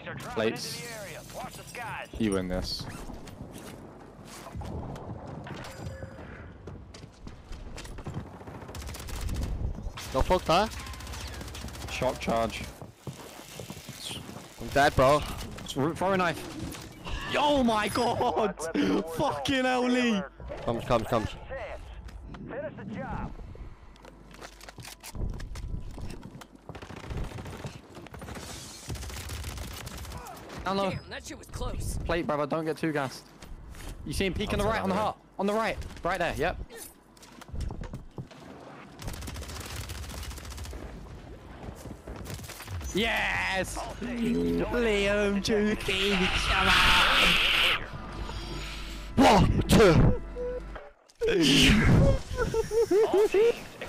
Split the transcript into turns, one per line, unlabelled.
Plates. You win this.
Go fuck that.
Shock charge.
I'm dead, bro.
Throw a knife. Oh my god! Fucking hell, Lee!
Comes.
Finish the job.
Down low.
Damn, that shit was close.
Plate, brother, don't get too gassed. You see him peek on the right, on the heart. On the right. Right there, yep. Yes! Liam Jukeyz, come on!
1, 2.
All teams